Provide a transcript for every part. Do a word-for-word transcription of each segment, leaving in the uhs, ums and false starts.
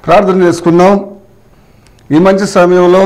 ప్రార్థన చేసుకున్నాం. ఈ మంచి సమయంలో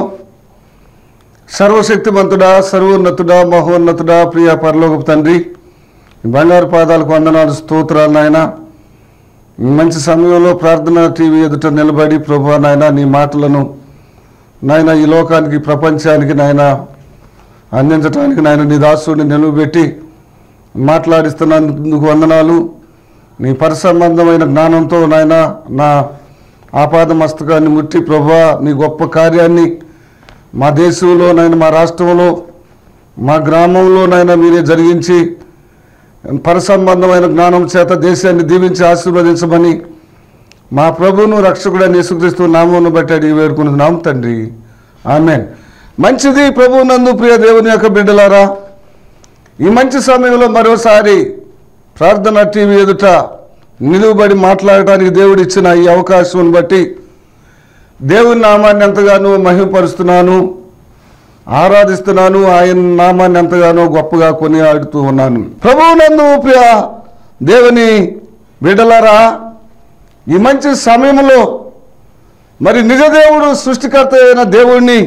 సర్వశక్తిమంతుడా, సర్వోన్నతుడా, మహోన్నతుడా, ప్రియ పరలోకపు తండ్రి, బంగారు పాదాలకు వందనాలు, స్తోత్రాలు నాయన. మంచి సమయంలో ప్రార్థన టీవీ ఎదుట నిలబడి ప్రభువా నాయన నీ మాటలను నాయన ఈ లోకానికి, ప్రపంచానికి నాయన అందించడానికి నాయన నీ దాసుడిని నిలువబెట్టి మాట్లాడిస్తున్నందుకు వందనాలు. నీ పరిసంబంధమైన జ్ఞానంతో నాయన నా ఆపాద మస్తకాన్ని ముట్టి ప్రభువా నీ గొప్ప కార్యాన్ని మా దేశంలో నాయన, మా రాష్ట్రంలో, మా గ్రామంలో నాయన మీరే జరిగించి పరిసంబంధమైన జ్ఞానం చేత దేశాన్ని దీవించి ఆశీర్వదించమని మా ప్రభువును రక్షకుడైన యేసుక్రీస్తు నామమును బట్టి అడిగి వేడుకున్నాం తండ్రి, ఆమేన్. మంచిది ప్రభువునందు ప్రియ దేవుని యొక్క బిడ్డలారా, ఈ మంచి సమయంలో మరోసారి ప్రార్థన టీవీ ఎదుట నిలువబడి మాట్లాడటానికి దేవుడు ఇచ్చిన ఈ అవకాశం బట్టి దేవుని నామాన్ని ఎంతగానో మహిమపరుస్తున్నాను, ఆరాధిస్తున్నాను. ఆయన నామాన్ని ఎంతగానో గొప్పగా కొనియాడుతూ ఉన్నాను. ప్రభువునందు ప్రియ దేవుని బిడ్డలారా, ఈ మంచి సమయంలో మరి నిజ దేవుడు, సృష్టికర్త అయిన దేవుణ్ణి,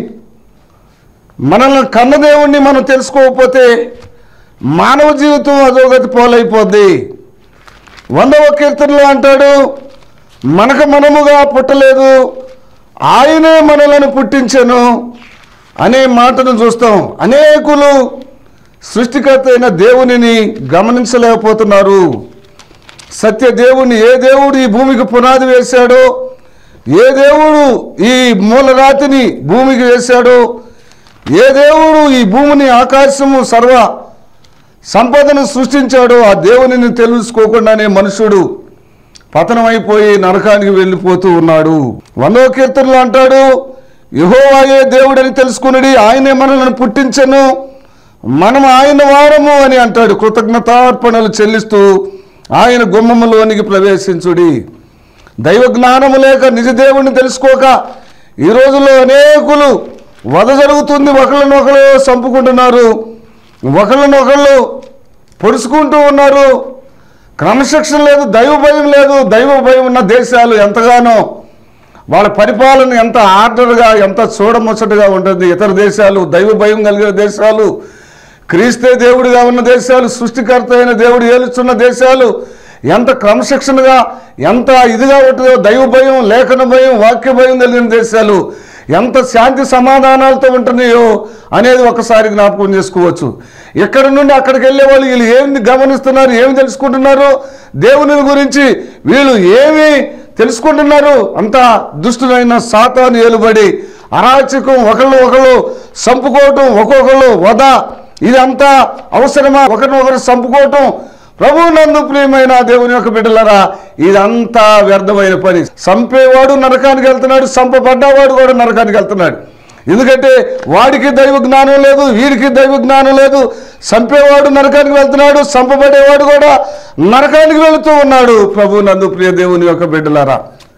మనల్ని కన్న దేవుణ్ణి మనం తెలుసుకోకపోతే మానవ జీవితం అధోగతి పోలైపోద్ది. వందవ కీర్తనలో అంటాడు, మనకు మనముగా పుట్టలేదు, ఆయనే మనలను పుట్టించెను అనే మాటను చూస్తాం. అనేకులు సృష్టికర్త అయిన దేవునిని గమనించలేకపోతున్నారు. సత్య దేవుని, ఏ దేవుడు ఈ భూమికి పునాది వేశాడో, ఏ దేవుడు ఈ మూలరాతిని భూమికి వేశాడో, ఏ దేవుడు ఈ భూమిని, ఆకాశము, సర్వ సంపదను సృష్టించాడో ఆ దేవునిని తెలుసుకోకుండానే మనుషుడు పతనమైపోయి నరకానికి వెళ్ళిపోతూ ఉన్నాడు. వందవ కీర్తనలో అంటాడు, యెహోవాయే దేవుడని తెలుసుకుని ఆయనే మనల్ని పుట్టించెను, మనం ఆయన వారము అని అంటాడు. కృతజ్ఞతార్పణలు చెల్లిస్తూ ఆయన గుమ్మములోనికి ప్రవేశించుడి. దైవ జ్ఞానము లేక నిజ దేవుడిని తెలుసుకోక ఈ రోజుల్లో అనేకులు వధ జరుగుతుంది. ఒకళ్ళనొకళ్ళు చంపుకుంటున్నారు, ఒకళ్ళనొకళ్ళు పొడుచుకుంటూ ఉన్నారు. క్రమశిక్షణ లేదు, దైవ భయం లేదు. దైవ భయం ఉన్న దేశాలు ఎంతగానో వాళ్ళ పరిపాలన ఎంత ఆర్డర్గా, ఎంత చూడముచ్చటగా ఉంటుంది. ఇతర దేశాలు, దైవ భయం కలిగిన దేశాలు, క్రీస్తే దేవుడిగా ఉన్న దేశాలు, సృష్టికర్త అయిన దేవుడు ఏలుచున్న దేశాలు ఎంత క్రమశిక్షణగా, ఎంత ఇదిగా ఉంటుందో, దైవ భయం, లేఖన భయం, వాక్య భయం కలిగిన దేశాలు ఎంత శాంతి సమాధానాలతో ఉంటున్నాయో అనేది ఒకసారి జ్ఞాపకం చేసుకోవచ్చు. ఎక్కడి నుండి అక్కడికి వెళ్ళే వాళ్ళు వీళ్ళు ఏమి గమనిస్తున్నారు, ఏమి తెలుసుకుంటున్నారు, దేవుని గురించి వీళ్ళు ఏమి తెలుసుకుంటున్నారు. అంత దుష్టులైన సాతాను ఏలుబడి, అరాచకం, ఒకళ్ళు ఒకళ్ళు చంపుకోవటం, ఒక్కొక్కళ్ళు వధ, ఇదంతా అవసరమా? ఒకరినొకరు చంపుకోవటం. ప్రభువునందు ప్రియమైన దేవుని యొక్క బిడ్డలారా, ఇదంతా వ్యర్థమైన పని. చంపేవాడు నరకానికి వెళ్తున్నాడు, చంపబడ్డవాడు కూడా నరకానికి వెళ్తున్నాడు. ఎందుకంటే వాడికి దైవ జ్ఞానం లేదు, వీడికి దైవ జ్ఞానం లేదు. చంపేవాడు నరకానికి వెళ్తున్నాడు, చంపబడేవాడు కూడా నరకానికి వెళుతూ ఉన్నాడు. ప్రభువునందు ప్రియ దేవుని యొక్క బిడ్డలారా,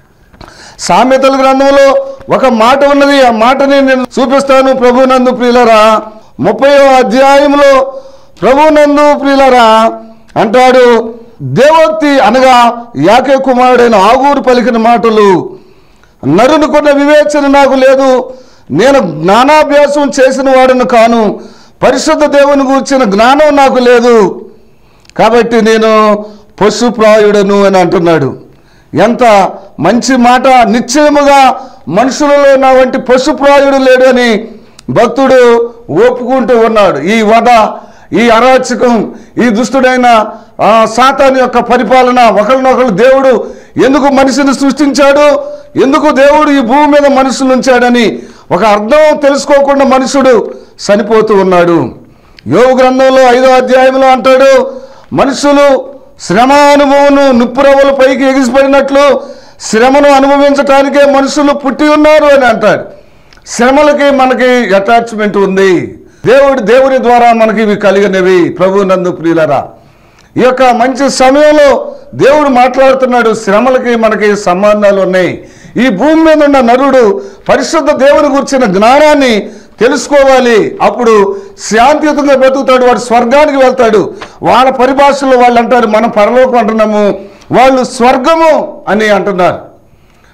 సామెతల గ్రంథంలో ఒక మాట ఉన్నది, ఆ మాటని నేను చూపిస్తాను. ప్రభువునందు ప్రియులరా, ముప్పయో అధ్యాయంలో ప్రభువునందు ప్రియులరా అంటాడు, దేవోక్తి అనగా యాకే కుమారుడైన ఆగూరు పలికిన మాటలు, నరునుకున్న వివేచన నాకు లేదు, నేను జ్ఞానాభ్యాసం చేసిన వాడిని కాను, పరిశుద్ధ దేవుని గూర్చిన జ్ఞానం నాకు లేదు, కాబట్టి నేను పశుప్రాయుడను అని అంటున్నాడు. ఎంత మంచి మాట! నిశ్చయముగా మనుషులలో నా వంటి పశుప్రాయుడు లేడు అని భక్తుడు ఒప్పుకుంటూ ఉన్నాడు. ఈ వధ, ఈ అరాచకం, ఈ దుష్టుడైన సాతాను యొక్క పరిపాలన, ఒకరినొకరు దేవుడు ఎందుకు మనిషిని సృష్టించాడు, ఎందుకు దేవుడు ఈ భూమి మీద మనుషులు ఉంచాడని ఒక అర్థం తెలుసుకోకుండా మనుషుడు చనిపోతూ ఉన్నాడు. యోబు గ్రంథంలో ఐదో అధ్యాయంలో అంటాడు, మనుషులు శ్రమ అనుభవము నిప్పురవ్వలు పైకి ఎగిసిపడినట్లు శ్రమను అనుభవించటానికే మనుషులు పుట్టి ఉన్నారు అని అంటాడు. శ్రమలకి మనకి అటాచ్మెంట్ ఉంది. దేవుడు దేవుని ద్వారా మనకి ఇవి కలిగినవి. ప్రభువునందు ప్రియులరా, ఈ యొక్క మంచి సమయంలో దేవుడు మాట్లాడుతున్నాడు. శ్రమలకి మనకి సంబంధాలు ఉన్నాయి. ఈ భూమి మీద ఉన్న నరుడు పరిశుద్ధ దేవుని గురించిన జ్ఞానాన్ని తెలుసుకోవాలి. అప్పుడు శాంతియుతంగా బ్రతుకుతాడు, వాడు స్వర్గానికి వెళ్తాడు. వాళ్ళ పరిభాషలో వాళ్ళు అంటారు, మనం పరలోకం అంటున్నాము, వాళ్ళు స్వర్గము అని అంటున్నారు.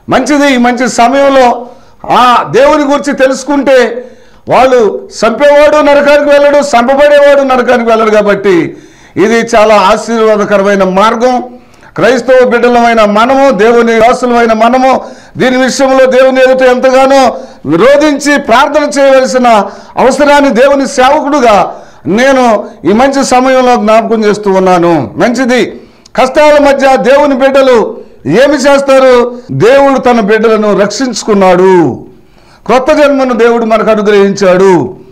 మంచిది. ఈ మంచి సమయంలో ఆ దేవుని గురించి తెలుసుకుంటే వాళ్ళు చంపేవాడు నరకానికి వెళ్ళడు, చంపబడేవాడు నరకానికి వెళ్ళడు. కాబట్టి ఇది చాలా ఆశీర్వాదకరమైన మార్గం. క్రైస్తవ బిడ్డలమైన మనము, దేవుని దాసులమైన మనము దీని విషయంలో దేవుని ఎదుట ఎంతగానో విరోధించి ప్రార్థన చేయవలసిన అవసరాన్ని దేవుని సేవకుడుగా నేను ఈ మంచి సమయంలో జ్ఞాపకం చేస్తూ ఉన్నాను. మంచిది. కష్టాల మధ్య దేవుని బిడ్డలు ఏమి చేస్తారు? దేవుడు తన బిడ్డలను రక్షించుకున్నాడు. క్రొత్త జన్మను దేవుడు మనకు అనుగ్రహించాడు.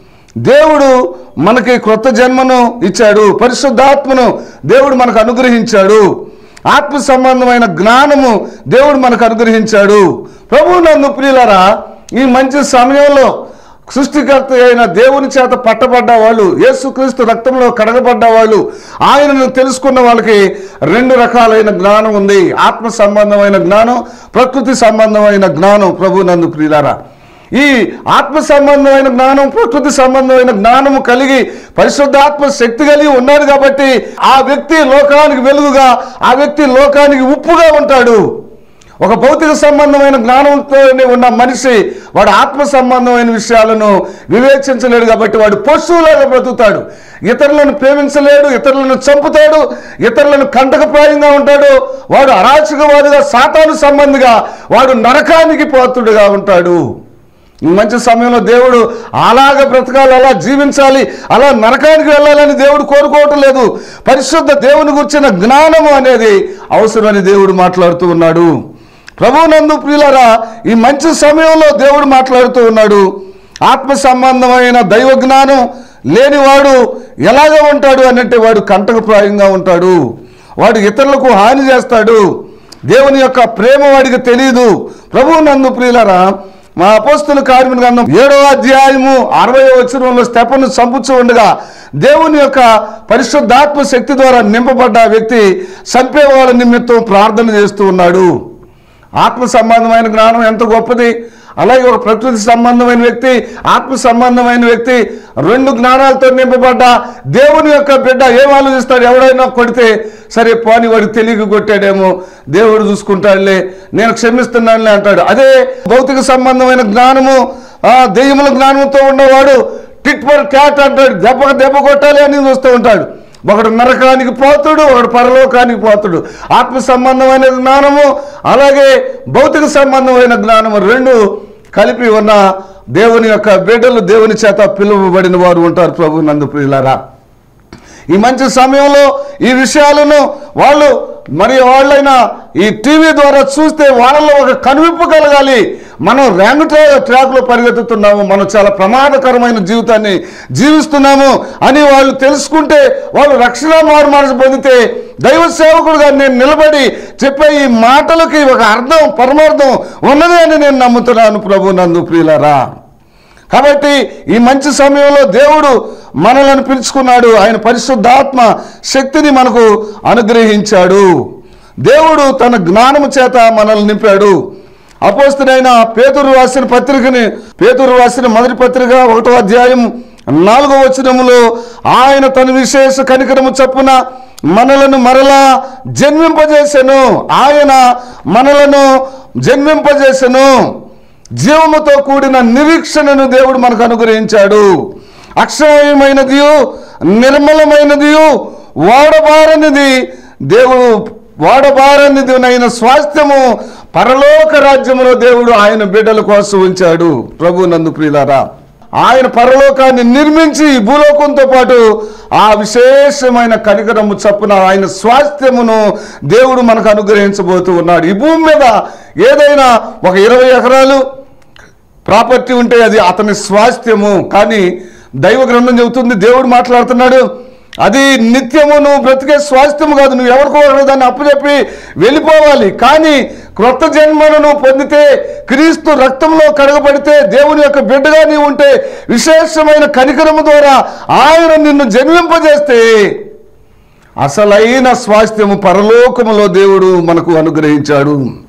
దేవుడు మనకి క్రొత్త జన్మను ఇచ్చాడు. పరిశుద్ధాత్మను దేవుడు మనకు అనుగ్రహించాడు. ఆత్మ సంబంధమైన జ్ఞానము దేవుడు మనకు అనుగ్రహించాడు. ప్రభువు నందు ప్రియులారా, ఈ మంచి సమయంలో సృష్టికర్త అయిన దేవుని చేత పట్టబడ్డ వాళ్ళు, యేసుక్రీస్తు రక్తంలో కడగబడ్డ వాళ్ళు, ఆయనను తెలుసుకున్న వాళ్ళకి రెండు రకాలైన జ్ఞానం ఉంది. ఆత్మ సంబంధమైన జ్ఞానం, ప్రకృతి సంబంధమైన జ్ఞానం. ప్రభు నందు ప్రియులారా, ఈ ఆత్మ సంబంధమైన జ్ఞానం, ప్రకృతి సంబంధమైన జ్ఞానము కలిగి పరిశుద్ధాత్మ శక్తి కలిగి ఉన్నాడు. కాబట్టి ఆ వ్యక్తి లోకానికి వెలుగుగా, ఆ వ్యక్తి లోకానికి ఉప్పుగా ఉంటాడు. ఒక భౌతిక సంబంధమైన జ్ఞానంతో ఉన్న మనిషి వాడు ఆత్మ సంబంధమైన విషయాలను వివేచించలేడు. కాబట్టి వాడు పశువులాగా బ్రతుకుతాడు. ఇతరులను ప్రేమించలేడు, ఇతరులను చంపుతాడు, ఇతరులను కంటకప్రాయంగా ఉంటాడు. వాడు అరాచకవాదిగా, సాతాను సంబంధిగా, వాడు నరకానికి పాత్రుడుగా ఉంటాడు. మంచి సమయంలో దేవుడు అలాగ బ్రతకాలి, అలా జీవించాలి, అలా నరకానికి వెళ్ళాలని దేవుడు కోరుకోవటం లేదు. పరిశుద్ధ దేవుని గురించిన జ్ఞానము అనేది అవసరమని దేవుడు మాట్లాడుతూ ఉన్నాడు. ప్రభువునందు ప్రియులారా, ఈ మంచి సమయంలో దేవుడు మాట్లాడుతూ ఉన్నాడు. ఆత్మ సంబంధమైన దైవ జ్ఞానం లేనివాడు ఎలాగ ఉంటాడు అనంటే వాడు కంటకప్రాయంగా ఉంటాడు. వాడు ఇతరులకు హాని చేస్తాడు. దేవుని యొక్క ప్రేమ వాడికి తెలియదు. ప్రభువునందు ప్రియులారా, మా అపోస్తుల కార్యముల గ్రంథం ఏడవ అధ్యాయము అరవై వచనంలో స్తెఫను చంపుచూ ఉండగా దేవుని యొక్క పరిశుద్ధాత్మ శక్తి ద్వారా నింపబడ్డ వ్యక్తి చంపేవాళ్ళ నిమిత్తం ప్రార్థన చేస్తూ ఉన్నాడు. ఆత్మ సంబంధమైన జ్ఞానం ఎంత గొప్పది. అలాగే ఒక ప్రకృతి సంబంధమైన వ్యక్తి, ఆత్మ సంబంధమైన వ్యక్తి, రెండు జ్ఞానాలతో నింపబడ్డ దేవుని యొక్క బిడ్డ ఏం ఆలోచిస్తాడు? ఎవడైనా కొడితే సరే పోని, వాడికి తెలియక కొట్టాడేమో, దేవుడు చూసుకుంటాడులే, నేను క్షమిస్తున్నానులే అంటాడు. అదే భౌతిక సంబంధమైన జ్ఞానము, ఆ దెయ్యముల జ్ఞానంతో ఉన్నవాడు టిట్ ఫర్ క్యాట్ అంటాడు. దెబ్బకు దెబ్బ కొట్టాలి అని చూస్తూ ఉంటాడు. ఒకడు నరకానికి పోతుడు, ఒకడు పరలోకానికి పోతుడు. ఆత్మ సంబంధమైన జ్ఞానము అలాగే భౌతిక సంబంధమైన జ్ఞానము రెండు కలిపి ఉన్న దేవుని యొక్క బిడ్డలు, దేవుని చేత పిలువబడిన వారు ఉంటారు. ప్రభు నందు ప్రియులారా, ఈ మంచి సమయంలో ఈ విషయాలను వాళ్ళు మరి వాళ్ళైనా ఈ టీవీ ద్వారా చూస్తే వాళ్ళలో ఒక కనువిప్పు కలగాలి. మనం ర్యాంక్ ట్రాక్లో పరిగెత్తుతున్నాము, మనం చాలా ప్రమాదకరమైన జీవితాన్ని జీవిస్తున్నాము అని వాళ్ళు తెలుసుకుంటే, వాళ్ళు రక్షణ మారు మనసు పొందితే, దైవ సేవకుడుగా నేను నిలబడి చెప్పే ఈ మాటలకి ఒక అర్థం, పరమార్థం ఉన్నది అని నేను నమ్ముతున్నాను. ప్రభు నందు ప్రియులారా, కాబట్టి ఈ మంచి సమయంలో దేవుడు మనలను పిలుచుకున్నాడు. ఆయన పరిశుద్ధాత్మ శక్తిని మనకు అనుగ్రహించాడు. దేవుడు తన జ్ఞానము చేత మనల్ని నింపాడు. అపోస్తలుడైన పేతురు రాసిన పత్రికని పేతురు రాసిన మొదటి పత్రిక ఒకటో అధ్యాయం నాలుగో వచనములో ఆయన తన విశేష కనికరము చొప్పున మనలను మరలా జన్మింపజేసెను. ఆయన మనలను జన్మింపజేసెను. జీవముతో కూడిన నిరీక్షణను దేవుడు మనకు అనుగ్రహించాడు. అక్షయమైనది, నిర్మలమైనది, వాడబారనిది దేవుడు వాడబారనిదినైన స్వాస్థ్యము పరలోక రాజ్యములో దేవుడు ఆయన బిడ్డల కోసం ఉంచాడు. ప్రభు నందు ప్రియులారా, ఆయన పరలోకాన్ని నిర్మించి భూలోకంతో పాటు ఆ విశేషమైన కనికరము చప్పున ఆయన స్వాస్థ్యమును దేవుడు మనకు అనుగ్రహించబోతూ ఉన్నాడు. ఈ భూమి మీద ఏదైనా ఒక ఇరవై ఎకరాలు ప్రాపర్టీ ఉంటే అది అతని స్వాస్థ్యము. కానీ దైవ గ్రంథం చెబుతుంది, దేవుడు మాట్లాడుతున్నాడు, అది నిత్యము నువ్వు బ్రతికే స్వాస్థ్యము కాదు. నువ్వు ఎవరికో దాన్ని అప్పుచెప్పి వెళ్ళిపోవాలి. కానీ క్రొత్త జన్మను నువ్వు పొందితే, క్రీస్తు రక్తంలో కడగబడితే, దేవుని యొక్క బిడ్డగా నీవు ఉంటే, విశేషమైన కనికరము ద్వారా ఆయన నిన్ను జన్మింపజేస్తే అసలైన స్వాస్థ్యము పరలోకములో దేవుడు మనకు అనుగ్రహించాడు.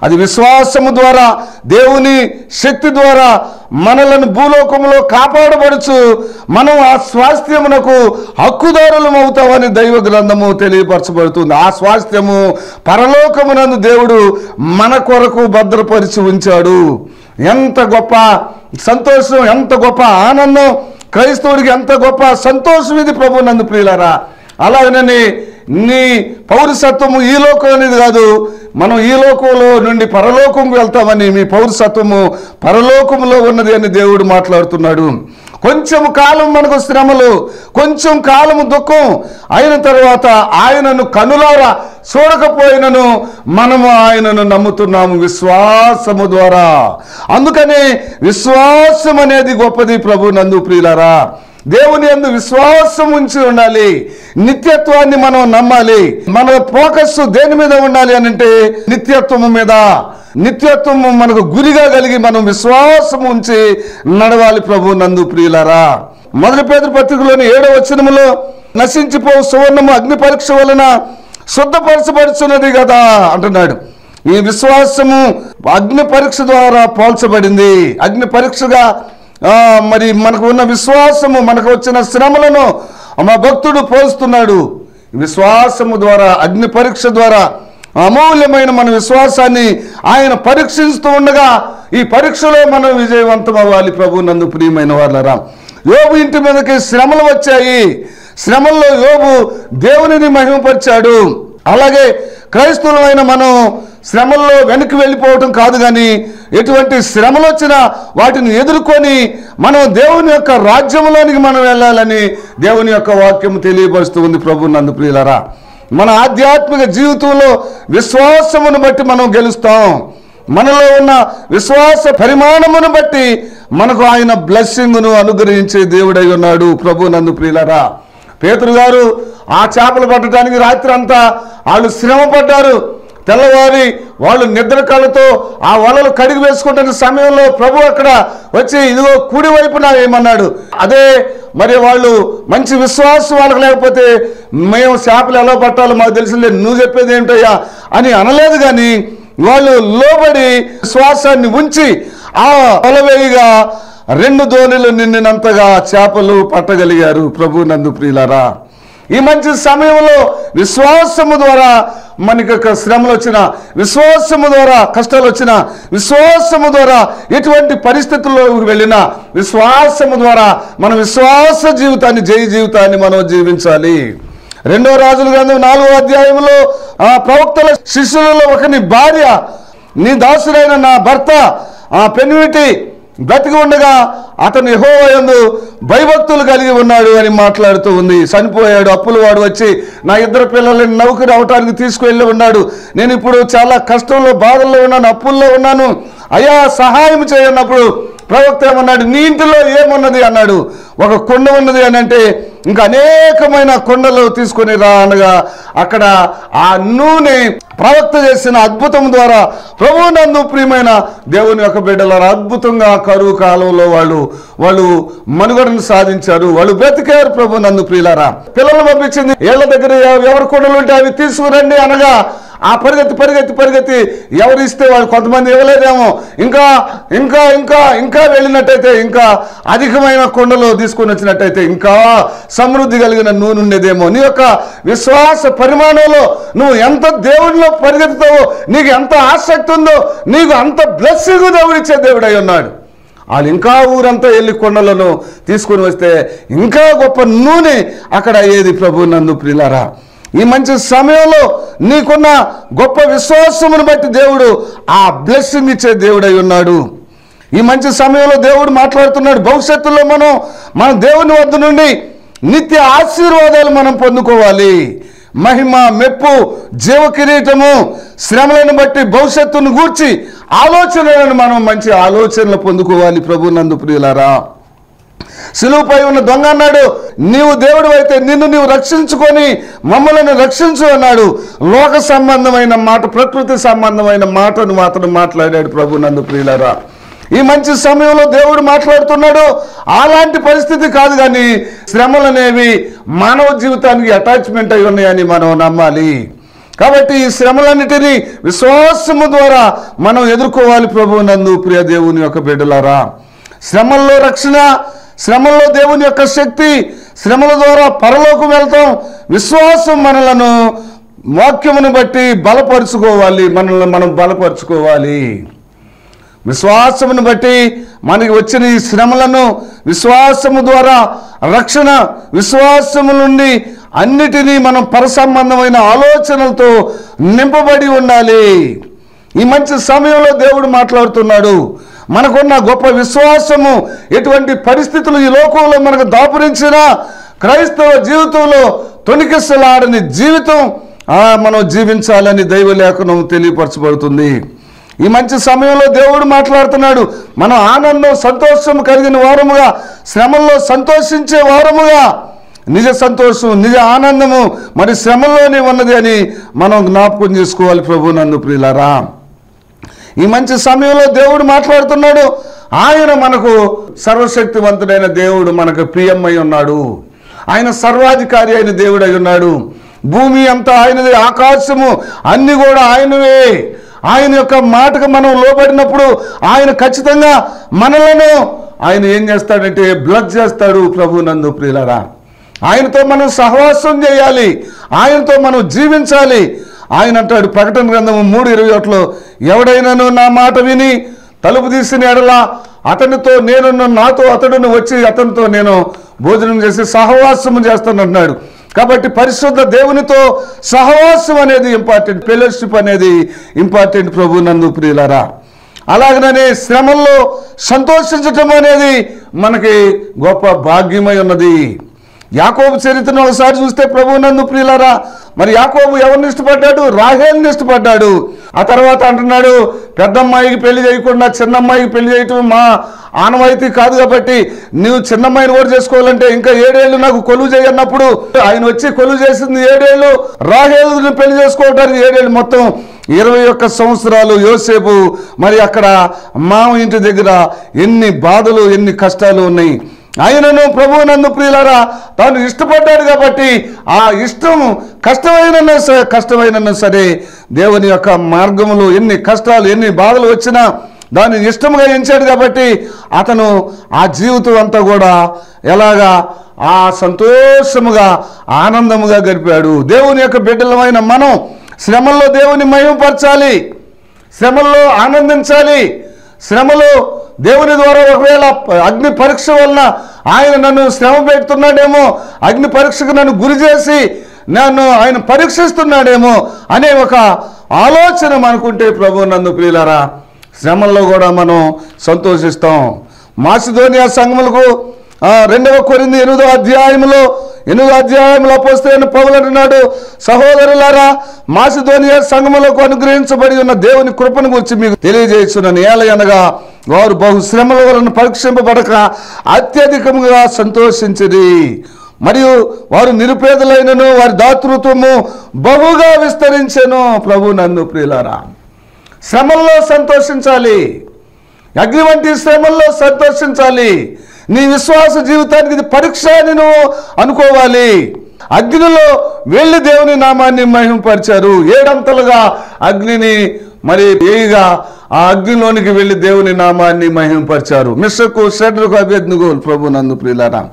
అది విశ్వాసము ద్వారా, దేవుని శక్తి ద్వారా మనలను భూలోకంలో కాపాడబడుచు మనం ఆ స్వాస్థ్యమునకు హక్కుదారులం అవుతామని దైవ గ్రంథము తెలియపరచబడుతుంది. ఆ స్వాస్థ్యము పరలోకమునందు దేవుడు మన కొరకు భద్రపరిచి ఉంచాడు. ఎంత గొప్ప సంతోషం, ఎంత గొప్ప ఆనందం! క్రైస్తవుడికి ఎంత గొప్ప సంతోషం ఇది ప్రభు నందు ప్రియులారా. అలాగనని నీ పౌరసత్వము ఈ లోకం అనేది కాదు, మనం ఈ లోకంలో నుండి పరలోకంకు వెళ్తామని, మీ పౌరసత్వము పరలోకంలో ఉన్నది అని దేవుడు మాట్లాడుతున్నాడు. కొంచెం కాలం మనకు శ్రమలు, కొంచెం కాలము దుఃఖం అయిన తర్వాత ఆయనను కనులారా చూడకపోయినను మనము ఆయనను నమ్ముతున్నాము విశ్వాసము ద్వారా. అందుకని విశ్వాసం అనేది గొప్పది ప్రభు నందు ప్రియులారా. దేవుని యందు విశ్వాసం ఉంచి ఉండాలి, నిత్యత్వాన్ని మనం నమ్మాలి. మన ఫోకస్ దేని మీద ఉండాలి అని అంటే నిత్యత్వము మీద. నిత్యత్వము మనకు గురిగా కలిగి మనం విశ్వాసం ఉంచి నడవాలి ప్రభు నందు ప్రియులారా. మొదటి పేతురు పత్రికలోని ఏడవ వచనములో నశించిపో సువర్ణము అగ్ని పరీక్ష వలన శుద్ధపరచబడుచున్నది కదా అంటున్నాడు. ఈ విశ్వాసము అగ్ని పరీక్ష ద్వారా పోల్చబడింది. అగ్ని పరీక్షగా మరి మనకు ఉన్న విశ్వాసము, మనకు వచ్చిన శ్రమలను మా భక్తుడు పోలుస్తున్నాడు. విశ్వాసము ద్వారా, అగ్ని పరీక్ష ద్వారా అమూల్యమైన మన విశ్వాసాన్ని ఆయన పరీక్షిస్తూ ఉండగా ఈ పరీక్షలో మనం విజయవంతం అవ్వాలి ప్రభు నందు ప్రియమైన వాళ్ళరా. యోబు ఇంటి మీదకి శ్రమలు వచ్చాయి. శ్రమల్లో యోబు దేవునిని మహిమపరిచాడు. అలాగే క్రైస్తవులమైన మనం శ్రమల్లో వెనక్కి వెళ్ళిపోవటం కాదు, కానీ ఎటువంటి శ్రమలు వచ్చినా వాటిని ఎదుర్కొని మనం దేవుని యొక్క రాజ్యంలోనికి మనం వెళ్ళాలని దేవుని యొక్క వాక్యం తెలియపరుస్తూ ఉంది ప్రభు నందు ప్రియులారా. మన ఆధ్యాత్మిక జీవితంలో విశ్వాసమును బట్టి మనం గెలుస్తాం. మనలో ఉన్న విశ్వాస పరిమాణమును బట్టి మనకు ఆయన బ్లెస్సింగ్ను అనుగ్రహించే దేవుడై ఉన్నాడు ప్రభు నందు ప్రియులారా. పేతురు గారు ఆ చేపలు పట్టడానికి రాత్రి అంతా వాళ్ళు శ్రమ పడ్డారు. తెల్లవారి వాళ్ళు నిద్ర కళ్ళతో ఆ వలలు కడిగి వేసుకుంటున్న సమయంలో ప్రభు అక్కడ వచ్చి ఇదిగో కుడి వైపున ఏమన్నాడు. అదే మరి వాళ్ళు మంచి విశ్వాసం వాళ్ళకి లేకపోతే మేము చేపలు ఎలా పట్టాలో మాకు తెలిసిందే, నువ్వు చెప్పేది ఏమిటయ్యా అని అనలేదు. కానీ వాళ్ళు లోబడి విశ్వాసాన్ని ఉంచి ఆ వలవేయిగా రెండు దోణులు నిండినంతగా చేపలు పట్టగలిగారు ప్రభు నందు ప్రియులారా. ఈ మంచి సమయంలో విశ్వాసము ద్వారా మనకి శ్రమలు వచ్చిన, విశ్వాసము ద్వారా కష్టాలు వచ్చిన, విశ్వాసము ద్వారా ఎటువంటి పరిస్థితుల్లోకి వెళ్ళినా విశ్వాసము ద్వారా మన విశ్వాస జీవితాన్ని, జయ జీవితాన్ని మనం జీవించాలి. రెండో రాజుల గ్రంథం నాలుగో అధ్యాయంలో ఆ ప్రవక్తల శిష్యులలో ఒకని భార్య, నీ దాసుడైన నా భర్త ఆ పెనిమిటి బ్రతికి ఉండగా అతను యెహోవా యందు భయభక్తులు కలిగి ఉన్నాడు అని మాట్లాడుతూ ఉంది. చనిపోయాడు, అప్పుల వాడు వచ్చి నా ఇద్దరు పిల్లల్ని నౌకరి అవటానికి తీసుకువెళ్ళి ఉన్నాడు. నేను ఇప్పుడు చాలా కష్టంలో, బాధల్లో ఉన్నాను, అప్పుల్లో ఉన్నాను, అయ్యా సహాయం చేయన్నప్పుడు ప్రవక్త ఏమన్నాడు, నీ ఇంటిలో ఏమున్నది అన్నాడు. ఒక కొండ ఉన్నది అని అంటే ఇంకా అనేకమైన కొండలు తీసుకొని రా అనగా అక్కడ ఆ నూనె ప్రవక్త చేసిన అద్భుతం ద్వారా ప్రభు నందు ప్రియమైన దేవుని యొక్క బిడ్డలారా అద్భుతంగా కరువు కాలంలో వాళ్ళు వాళ్ళు మనుగడను సాధించారు. వాళ్ళు బ్రతికారు ప్రభు నందు ప్రియులారా. పిల్లలు పంపించింది, ఏళ్ల దగ్గర ఎవరి కొండలు ఉంటే అవి తీసుకురండి అనగా ఆ పరిగెత్తి పరిగెత్తి పరిగెత్తి ఎవరు ఇస్తే వాళ్ళు కొంతమంది ఇవ్వలేదేమో, ఇంకా ఇంకా ఇంకా ఇంకా వెళ్ళినట్టయితే ఇంకా అధికమైన కొండలు తీసుకొని వచ్చినట్టయితే ఇంకా సమృద్ధి కలిగిన నూనె ఉండేదేమో. నీ యొక్క విశ్వాస పరిమాణంలో నువ్వు ఎంత దేవుడిలో పరిగెత్తుతావో, నీకు ఎంత ఆసక్తి ఉందో, నీకు అంత బ్లెస్సింగ్ దేవుడిచ్చే దేవుడై ఉన్నాడు. వాళ్ళు ఇంకా ఊరంతా వెళ్ళి కొండలను తీసుకొని వస్తే ఇంకా గొప్ప నూనె అక్కడ అయ్యేది ప్రభు నందు ప్రియులారా. ఈ మంచి సమయంలో నీకున్న గొప్ప విశ్వాసమును బట్టి దేవుడు ఆ బ్లెస్సింగ్ ఇచ్చే దేవుడై ఉన్నాడు. ఈ మంచి సమయంలో దేవుడు మాట్లాడుతున్నాడు. భవిష్యత్తులో మనం మన దేవుని వద్ద నుండి నిత్య ఆశీర్వాదాలు మనం పొందుకోవాలి. మహిమ, మెప్పు, జీవ కిరీటము, శ్రమలను బట్టి భవిష్యత్తును గూర్చి ఆలోచనలను మనం మంచి ఆలోచనలు పొందుకోవాలి ప్రభు నందు ప్రియులారా. సిలువపై ఉన్న దొంగ అన్నాడు, నీవు దేవుడు అయితే నిన్ను నీవు రక్షించుకొని మమ్మల్ని రక్షించు అన్నాడు. లోక సంబంధమైన మాట, ప్రకృతి సంబంధమైన మాటను మాత్రం మాట్లాడాడు ప్రభు నందు ప్రియులారా. ఈ మంచి సమయంలో దేవుడు మాట్లాడుతున్నాడు. అలాంటి పరిస్థితి కాదు, కానీ శ్రమలు అనేవి మానవ జీవితానికి అటాచ్మెంట్ అయి ఉన్నాయని మనం నమ్మాలి. కాబట్టి ఈ శ్రమలన్నిటినీ విశ్వాసము ద్వారా మనం ఎదుర్కోవాలి. ప్రభువు నందు ప్రియ దేవుని యొక్క బిడ్డలారా, శ్రమల్లో రక్షణ, శ్రమల్లో దేవుని యొక్క శక్తి, శ్రమల ద్వారా పరలోకం వెళ్తాం. విశ్వాసం మనలను వాక్యమును బట్టి బలపరుచుకోవాలి, మనల్ని మనం బలపరుచుకోవాలి. విశ్వాసమును బట్టి మనకి వచ్చిన ఈ శ్రమలను విశ్వాసము ద్వారా రక్షణ, విశ్వాసము నుండి అన్నిటినీ మనం పరసంబంధమైన ఆలోచనలతో నింపబడి ఉండాలి. ఈ మంచి సమయంలో దేవుడు మాట్లాడుతున్నాడు. మనకున్న గొప్ప విశ్వాసము ఎటువంటి పరిస్థితులు ఈ లోకంలో మనకు దాపురించినా క్రైస్తవ జీవితంలో తొణికిసలాడని జీవితం మనం జీవించాలని దైవ లేఖనం తెలియపరచబడుతుంది. ఈ మంచి సమయంలో దేవుడు మాట్లాడుతున్నాడు. మనం ఆనందం, సంతోషం కలిగిన వారముగా, శ్రమల్లో సంతోషించే వారముగా, నిజ సంతోషం, నిజ ఆనందము మరి శ్రమల్లోనే ఉన్నది అని మనం జ్ఞాపకం చేసుకోవాలి. ప్రభు నందు ప్రియులారా, ఈ మంచి సమయంలో దేవుడు మాట్లాడుతున్నాడు. ఆయన మనకు సర్వశక్తివంతుడైన దేవుడు, మనకు ప్రియమై ఉన్నాడు. ఆయన సర్వాధికారి అయిన దేవుడు అయి ఉన్నాడు. భూమి అంతా ఆయనది, ఆకాశము అన్ని కూడా ఆయనవే. ఆయన యొక్క మాటకు మనం లోబడినప్పుడు ఆయన ఖచ్చితంగా మనలను ఆయన ఏం చేస్తాడంటే బ్లెస్ చేస్తాడు. ప్రభు నందు ప్రియులారా, ఆయనతో మనం సహవాసం చేయాలి, ఆయనతో మనం జీవించాలి. ఆయన అంటాడు ప్రకటన గ్రంథము మూడు ఇరవై ఒకటిలో, ఎవడైనాను నా మాట విని తలుపు తీసిన ఎడల అతనితో నేను, నాతో అతడును వచ్చి అతనితో నేను భోజనం చేసి సహవాసము చేస్తానంటున్నాడు. కాబట్టి పరిశుద్ధ దేవునితో సహవాసం అనేది ఇంపార్టెంట్, ఫెలోషిప్ అనేది ఇంపార్టెంట్. ప్రభు నందు ప్రియులారా, అలాగనే శ్రమల్లో సంతోషించటం అనేది మనకి గొప్ప భాగ్యమై ఉన్నది. యాకోబు చరిత్రను ఒకసారి చూస్తే ప్రభు నందు ప్రియులారా, మరి యాకోబు ఎవరిని ఇష్టపడ్డాడు? రాహేలుని ఇష్టపడ్డాడు. ఆ తర్వాత అంటున్నాడు, పెద్దమ్మాయికి పెళ్లి చేయకుండా చిన్నమ్మాయికి పెళ్లి చేయటం మా ఆనవాయితీ కాదు, కాబట్టి నువ్వు చిన్నమ్మాయిని కూడా చేసుకోవాలంటే ఇంకా ఏడేళ్ళు నాకు కొలువు చేయన్నప్పుడు ఆయన వచ్చి కొలువు చేసింది ఏడేళ్ళు, రాహేలుని పెళ్లి చేసుకోవడానికి ఏడేళ్ళు, మొత్తం ఇరవై ఒక్క సంవత్సరాలు యోసేపు మరి అక్కడ మామ ఇంటి దగ్గర ఎన్ని బాధలు, ఎన్ని కష్టాలు ఉన్నాయి. ఆయనను ప్రభువు నందు ప్రియులారా తాను ఇష్టపడ్డాడు కాబట్టి ఆ ఇష్టం కష్టమైన కష్టమైనా సరే దేవుని యొక్క మార్గములో ఎన్ని కష్టాలు, ఎన్ని బాధలు వచ్చినా దాన్ని ఇష్టంగా ఎంచాడు కాబట్టి అతను ఆ జీవితం అంతా కూడా ఎలాగా ఆ సంతోషముగా ఆనందముగా గడిపాడు. దేవుని యొక్క బిడ్డలమైన మనం శ్రమల్లో దేవుని మహిమపరచాలి, శ్రమల్లో ఆనందించాలి. శ్రమలో దేవుని ద్వారా ఒకవేళ అగ్ని పరీక్ష వలన ఆయన నన్ను శ్రమ పెడుతున్నాడేమో, అగ్ని పరీక్షకు నన్ను గురి చేసి నన్ను ఆయన పరీక్షిస్తున్నాడేమో అనే ఒక ఆలోచన మనకుంటే ప్రభు నందు ప్రియులారా శ్రమల్లో కూడా మనం సంతోషిస్తాం. మాసిదోనియా సంఘములకు రెండవ కొరింథీ ఎనిమిదో అధ్యాయంలో ఎనిమిదో అధ్యాయంలో అపోస్తలుడైన పౌలు అంటున్నాడు, సహోదరులారా మాసిదోనియా సంఘములకు అనుగ్రహించబడి ఉన్న దేవుని కృపను గురించి మీకు తెలియజేస్తున్నాను. ఏలయనగా వారు బహు శ్రమల వలన పరీక్షింపబడక అత్యధికముగా సంతోషించిరి, మరియు వారు నిరుపేదలైనను వారి దాతృత్వము బహుగా విస్తరించెను. ప్రభు నందు ప్రియులారా, శ్రమల్లో సంతోషించాలి, అగ్ని వంటి శ్రమల్లో సంతోషించాలి. నీ విశ్వాస జీవితానికి ఇది పరీక్ష అని నువ్వు అనుకోవాలి. అగ్నిలో వెళ్ళి దేవుని నామాన్ని మహిమపరిచారు, ఏడంతలుగా అగ్నిని మరి ఏయిగా ఆ అగ్నిలోనికి వెళ్ళి దేవుని నామాన్ని మహిమపరిచారు. మిషకు షడ్రకు అభ్యర్థిగోలు. ప్రభు నందు ప్రియులారా,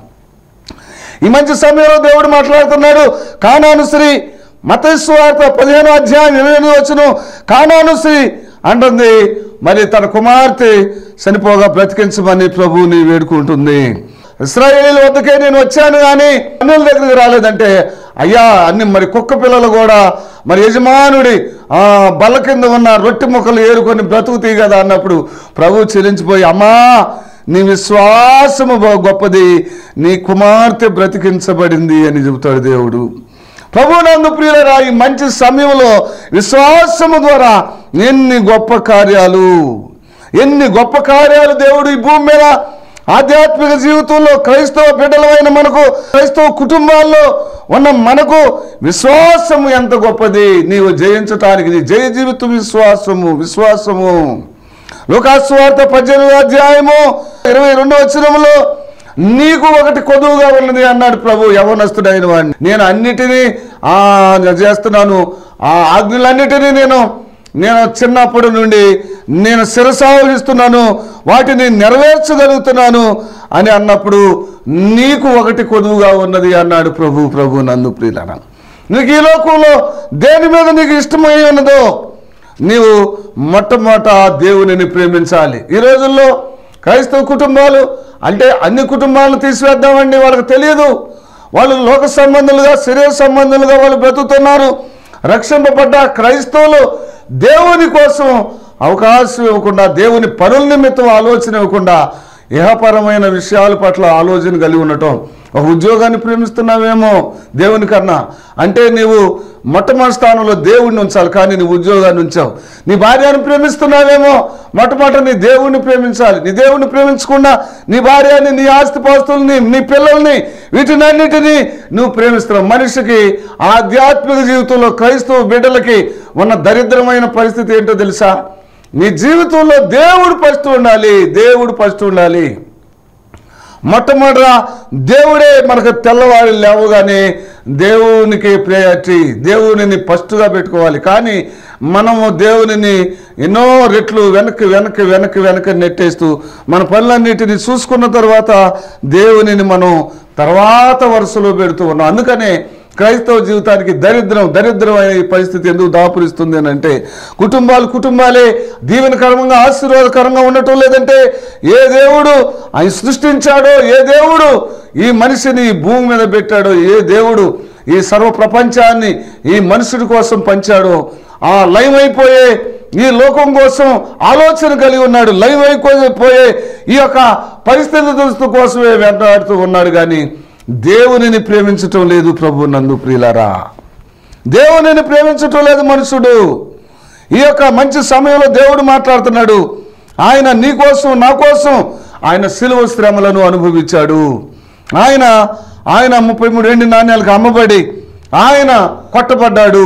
ఈ మంచి సమయంలో దేవుడు మాట్లాడుతున్నాడు. కానాను స్త్రీ, మత్తయి సువార్త పదిహేను అధ్యాయం ఇరవై ఎనిమిది వచ్చును, కానాను స్త్రీ అంటుంది మరి తన కుమార్తె చనిపోగా బ్రతికించమని ప్రభువుని వేడుకుంటుంది. ఇశ్రాయేలీల వద్దకే నేను వచ్చాను కానీ అన్యుల దగ్గరికి రాలేదంటే, అయ్యా అన్ని మరి కుక్క పిల్లలు కూడా మరి యజమానుడి ఆ బల్ల కింద ఉన్న రొట్టె ముక్కలు ఏరుకొని బ్రతుకుతీ కదా అన్నప్పుడు ప్రభు చెల్లించిపోయి, అమ్మా నీ విశ్వాసము గొప్పది, నీ కుమార్తె బ్రతికించబడింది అని చెబుతాడు దేవుడు. ప్రభు నందు ప్రియులారా, ఈ మంచి సమయంలో విశ్వాసము ద్వారా ఎన్ని గొప్ప కార్యాలు, ఎన్ని గొప్ప కార్యాలు దేవుడు ఈ భూమి మీద ఆధ్యాత్మిక జీవితంలో క్రైస్తవ బిడ్డలమైన మనకు, క్రైస్తవ కుటుంబాల్లో ఉన్న మనకు విశ్వాసము ఎంత గొప్పది. నీవు జయించటానికి నీ జయ జీవితం విశ్వాసము విశ్వాసము లూకాసు సువార్త పద్దెనిమిదో అధ్యాయము ఇరవై రెండో వచనములో, నీకు ఒకటి కొదువుగా ఉన్నది అన్నాడు ప్రభు యవనస్తుడైన వాడిని. నేను అన్నిటినీ ఆ చేస్తున్నాను, ఆ ఆజ్ఞలన్నిటినీ నేను నేను చిన్నప్పటి నుండి నేను శిరసావహిస్తున్నాను, వాటిని నెరవేర్చగలుగుతున్నాను అని అన్నప్పుడు నీకు ఒకటి కొదువుగా ఉన్నది అన్నాడు ప్రభు. ప్రభు నందు ప్రియులారా, నీకు ఈ లోకంలో దేని మీద నీకు ఇష్టమై ఉన్నదో నీవు మొట్టమొదట దేవునిని ప్రేమించాలి. ఈ రోజుల్లో క్రైస్తవ కుటుంబాలు అంటే అన్ని కుటుంబాలను తీసివేద్దామండి, వాళ్ళకి తెలియదు. వాళ్ళు లోక సంబంధులుగా శరీర సంబంధులుగా వాళ్ళు బ్రతుకుతున్నారు. రక్షింపబడ్డ క్రైస్తవులు దేవుని కోసం అవకాశం ఇవ్వకుండా, దేవుని పనుల నిమిత్తం ఆలోచన ఇవ్వకుండా ఇహపరమైన విషయాల పట్ల ఆలోచన కలిగి ఉండటం. ఒక ఉద్యోగాన్ని ప్రేమిస్తున్నావేమో దేవుని కన్నా అంటే నీవు మొట్టమొదటి స్థానంలో దేవుడిని ఉంచాలి, కానీ నీ ఉద్యోగాన్ని ఉంచావు. నీ భార్యను ప్రేమిస్తున్నావేమో మొట్టమొదటి నీ దేవుడిని ప్రేమించాలి. నీ దేవుడిని ప్రేమించకుండా నీ భార్యని, నీ ఆస్తిపాస్తుల్ని, నీ పిల్లల్ని, వీటినన్నిటినీ నువ్వు ప్రేమిస్తున్నావు. మనిషికి ఆధ్యాత్మిక జీవితంలో క్రైస్తవ బిడ్డలకి ఉన్న దరిద్రమైన పరిస్థితి ఏంటో తెలుసా? నీ జీవితంలో దేవుడు ఫస్ట్ ఉండాలి, దేవుడు ఫస్ట్ ఉండాలి. మొట్టమొదట దేవుడే మనకు తెల్లవారు లేవగానే దేవునికి ప్రయారిటీ, దేవునిని ఫస్ట్గా పెట్టుకోవాలి. కానీ మనము దేవునిని ఎన్నో రెట్లు వెనక్కి వెనక్కి వెనక్కి వెనక్కి నెట్టేస్తూ మన పనులన్నిటిని చూసుకున్న తర్వాత దేవునిని మనం తర్వాత వరుసలో పెడుతూ ఉన్నాం. అందుకనే క్రైస్తవ జీవితానికి దరిద్రం దరిద్రమైన ఈ పరిస్థితి ఎందుకు దాపురిస్తుంది అని అంటే, కుటుంబాలు కుటుంబాలే దీవెనకరంగా ఆశీర్వాదకరంగా ఉండటం లేదంటే, ఏ దేవుడు ఆయన సృష్టించాడో, ఏ దేవుడు ఈ మనిషిని భూమి మీద పెట్టాడో, ఏ దేవుడు ఈ సర్వ ప్రపంచాన్ని ఈ మనుషుడి కోసం పంచాడో, ఆ లైవ్ అయిపోయే ఈ లోకం కోసం ఆలోచన కలిగి ఉన్నాడు. లైవ్ అయిపోయే ఈ యొక్క పరిస్థితి కోసమే వెంటాడుతూ ఉన్నాడు, కానీ దేవునిని ప్రేమించటం లేదు. ప్రభు నందు ప్రియులారా, దేవునిని ప్రేమించటం లేదు మనుషుడు. ఈ యొక్క మంచి సమయంలో దేవుడు మాట్లాడుతున్నాడు. ఆయన నీ కోసం నా కోసం ఆయన సిలువ శ్రమలను అనుభవించాడు. ఆయన ఆయన ముప్పై మూడు ఎండి నాణ్యాలకు అమ్మబడి ఆయన కొట్టబడ్డాడు.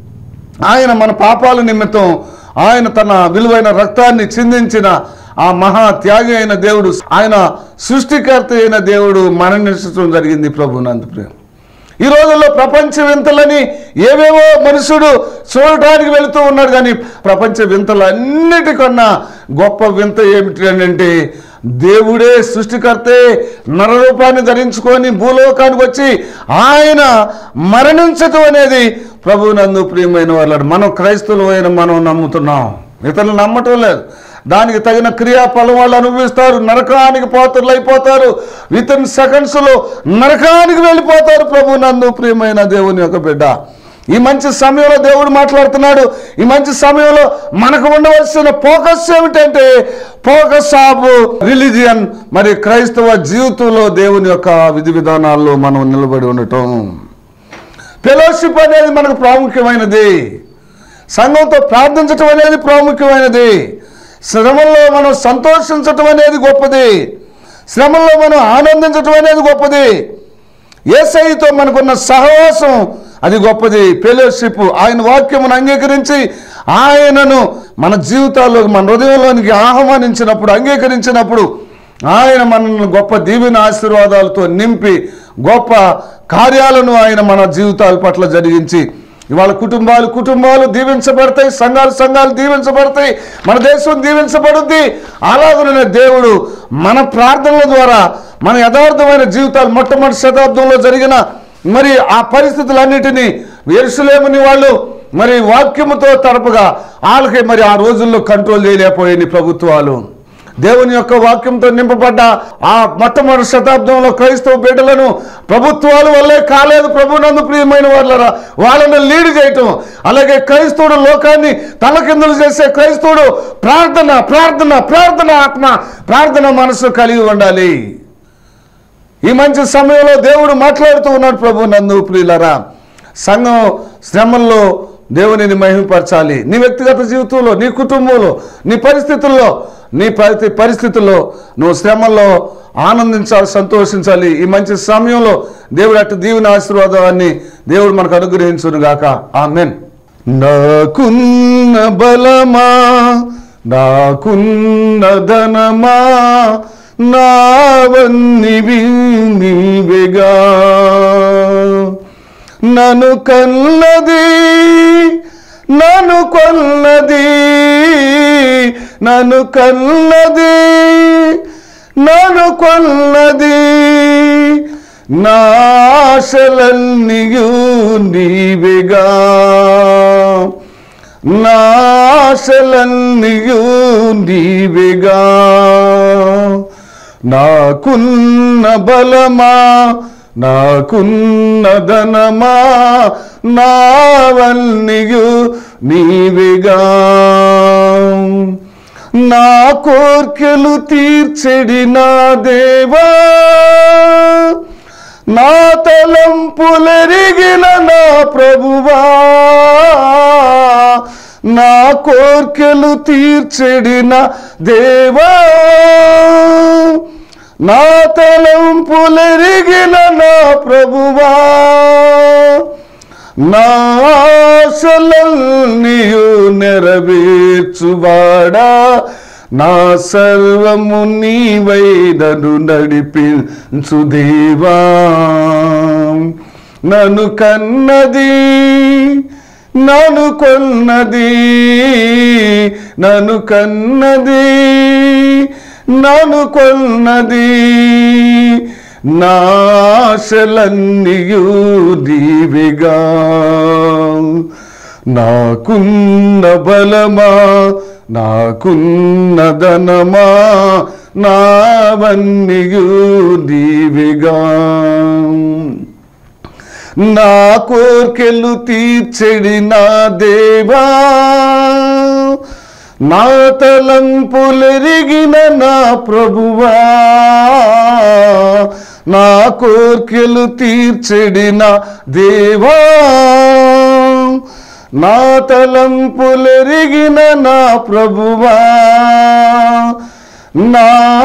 ఆయన మన పాపాల నిమిత్తం ఆయన తన విలువైన రక్తాన్ని చిందించిన ఆ మహా త్యాగి అయిన దేవుడు, ఆయన సృష్టికర్త అయిన దేవుడు మరణించడం జరిగింది. ప్రభు నందు ప్రేమ. ఈ రోజుల్లో ప్రపంచ వింతలని ఏవేవో మనుషుడు చూడటానికి వెళుతూ ఉన్నాడు, కానీ ప్రపంచ వింతలు అన్నిటికన్నా గొప్ప వింత ఏమిటి అంటే, దేవుడే సృష్టికర్తే నరరూపాన్ని ధరించుకొని భూలోకానికి వచ్చి ఆయన మరణించటం అనేది ప్రభు నందు ప్రియమైన వాళ్ళు మనం క్రైస్తవులమైన మనం నమ్ముతున్నాం, ఇతరులు నమ్మటం లేదు. దానికి తగిన క్రియాఫలం వాళ్ళు అనుభవిస్తారు, నరకానికి పాత్రలు అయిపోతారు. విత్ ఇన్ సెకండ్స్లో నరకానికి వెళ్ళిపోతారు. ప్రభు నందు ప్రియమైన దేవుని యొక్క బిడ్డ, ఈ మంచి సమయంలో దేవుడు మాట్లాడుతున్నాడు. ఈ మంచి సమయంలో మనకు ఉండవలసిన ఫోకస్ ఏమిటంటే, ఫోకస్ ఆఫ్ రిలీజియన్, మరి క్రైస్తవ జీవితంలో దేవుని యొక్క విధి విధానాల్లో మనం నిలబడి ఉండటం. ఫెలోషిప్ అనేది మనకు ప్రాముఖ్యమైనది. సంఘంతో ప్రార్థించటం అనేది ప్రాముఖ్యమైనది. శ్రమల్లో మనం సంతోషించటం అనేది గొప్పది. శ్రమల్లో మనం ఆనందించటం అనేది గొప్పది. యేసయ్యతో మనకున్న సహవాసం అది గొప్పది. ఫెలోషిప్, ఆయన వాక్యమును అంగీకరించి ఆయనను మన జీవితాల్లో మన హృదయంలోనికి ఆహ్వానించినప్పుడు, అంగీకరించినప్పుడు ఆయన మనల్ని గొప్ప దీవెన ఆశీర్వాదాలతో నింపి గొప్ప కార్యాలను ఆయన మన జీవితాల పట్ల జరిగించి ఇవాళ కుటుంబాలు కుటుంబాలు దీవించబడతాయి, సంఘాలు సంఘాలు దీవించబడతాయి, మన దేశం దీవించబడుద్ది. అలాగనే దేవుడు మన ప్రార్థనల ద్వారా మన యథార్థమైన జీవితాలు మొట్టమొదటి శతాబ్దంలో జరిగిన మరి ఆ పరిస్థితులన్నిటినీ యెరూషలేముని వాళ్ళు మరి వాక్యముతో తరపుగా వాళ్ళకి మరి ఆ రోజుల్లో కంట్రోల్ చేయలేకపోయాయి ప్రభుత్వాలు. దేవుని యొక్క వాక్యంతో నింపబడ్డ ఆ మొట్టమొదటి శతాబ్దంలో క్రైస్తవ బిడ్డలను ప్రభుత్వాల వల్లే కాలేదు. ప్రభునందు ప్రియమైన వాళ్ళరా, వాళ్ళని లీడ్ చేయటం. అలాగే క్రైస్తవుడు లోకాన్ని తలకిందులు చేసే క్రైస్తవుడు ప్రార్థన ప్రార్థన ప్రార్థన ఆత్మ ప్రార్థన మనసు కలిగి ఉండాలి. ఈ మంచి సమయంలో దేవుడు మాట్లాడుతూ ఉన్నాడు. ప్రభునందు ప్రియులరా, సంఘం శ్రమల్లో దేవునిని మహిమపరచాలి. నీ వ్యక్తిగత జీవితంలో, నీ కుటుంబంలో, నీ పరిస్థితుల్లో, నీ ప్రతి పరిస్థితుల్లో నువ్వు శ్రమల్లో ఆనందించాలి, సంతోషించాలి. ఈ మంచి సమయంలో దేవుడు అటు దీవెన ఆశీర్వాదాన్ని దేవుడు మనకు అనుగ్రహించును గాక. ఆమేన్. నాకున్న బలమా, నాకున్న ధనమా, నావన్నీ నీవేగా, నన్ను కన్నది నన్ను కొన్నది నన్ను కన్నది నన్ను కొన్నది నా ఆశలన్నీయు నీవేగా నా ఆశలన్నీయు నీవేగా నాకున్న బలమా నాకున్న ధనమా నావన్నీయు నీవేగా నా కోర్కెలు తీర్చెడి నా దేవా నా తలంపులెరిగిన నా ప్రభువా నా కోర్కెలు తీర్చెడి నా దేవా నా తలంపులెరిగిన నా ప్రభువా నా ఆశలన్నీయు నెరవేర్చువాడా నా సర్వము నీవై నన్ను నడిపించు దేవా నన్ను కన్నది నన్ను కొన్నది నన్ను కన్నది నన్ను కొన్నది నా ఆశలన్నీయు నీవేగా నాకున్న బలమా నాకున్న ధనమా నావన్నీయు నీవేగా నా కోర్కెలు తీర్చెడి నా దేవా నా తలంపులెరిగిన నా ప్రభువా నా కోర్కెలు తీర్చెడి నా దేవా నా తలంపులెరిగిన నా ప్రభువా నా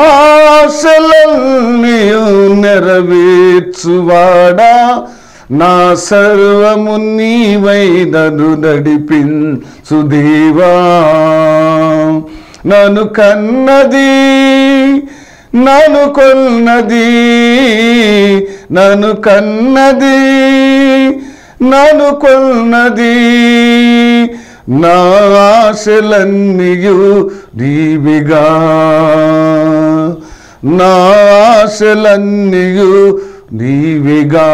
ఆశలన్నీయు నెరవేర్చువాడా నా సర్వము నీవై నన్ను నడిపించు దేవా నన్ను కన్నది నన్ను కొన్నది నన్ను కన్నది నన్ను కొన్నది నా ఆశలన్నీయు నీవేగా నా ఆశలన్నీయు నీవేగా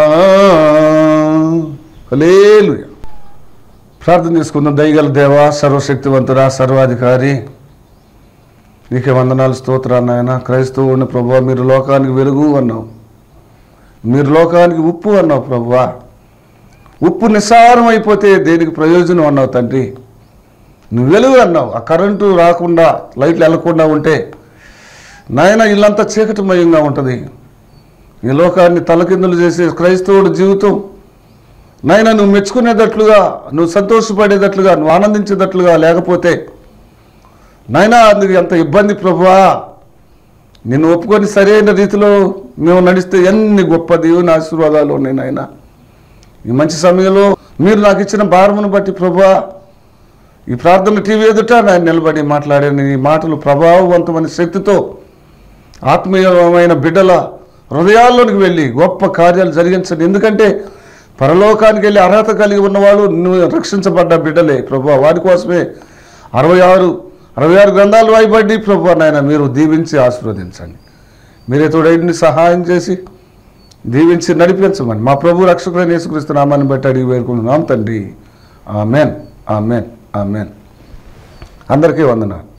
హల్లెలూయా. ప్రార్థన చేసుకుందాం. దయగల దేవా, సర్వశక్తివంతుడా, సర్వాధికారి, నీకే వందనాలు, స్తోత్రాలు నాయన. క్రైస్తవుని ప్రభువా, మీరు లోకానికి వెలుగు అన్నావు, మీరు లోకానికి ఉప్పు అన్నావు ప్రభువా. ఉప్పు నిస్సారం అయిపోతే దేనికి ప్రయోజనం అన్నావు తండ్రి. నువ్వు వెలుగు అన్నావు. ఆ కరెంటు రాకుండా లైట్లు వెళ్ళకుండా ఉంటే నాయన ఇల్లంతా చీకటిమయంగా ఉంటుంది. ఈ లోకాన్ని తలకిందులు చేసే క్రైస్తవుడి జీవితం నాయన నువ్వు మెచ్చుకునేటట్లుగా, నువ్వు సంతోషపడేటట్లుగా, నువ్వు ఆనందించేటట్లుగా లేకపోతే నాయన అందుకు ఎంత ఇబ్బంది ప్రభువా. నిన్ను ఒప్పుకొని సరైన రీతిలో మేము నడిస్తే ఎన్ని గొప్ప దేవుని ఆశీర్వాదాలు ఉన్నాయి నాయన. ఈ మంచి సమయంలో మీరు నాకు ఇచ్చిన భారమును బట్టి ప్రభువా, ఈ ప్రార్థన టీవీ ఎదుట నేను నిలబడి మాట్లాడే నీ మాటలు ప్రభావవంతమైన శక్తితో ఆత్మీయమైన బిడ్డల హృదయాల్లోనికి వెళ్ళి గొప్ప కార్యాలు జరిగించండి. ఎందుకంటే పరలోకానికి వెళ్ళి అర్హత కలిగి ఉన్నవాళ్ళు నువ్వు రక్షించబడ్డ బిడ్డలే ప్రభువా. వారి కోసమే అరవై ఆరు అరవై ఆరు గ్రంథాలు వాయిబడి ప్రభువా నాయన మీరు దీవించి ఆశీర్వదించండి. మీరే తోడైండి సహాయం చేసి దీవించి నడిపించమని మా ప్రభు రక్షకుడైన యేసుక్రీస్తు నామాన్ని బట్టి అడిగి వేడుకుంటున్నాం తండ్రి. Amen, amen, amen. అందరికీ వందనాలు.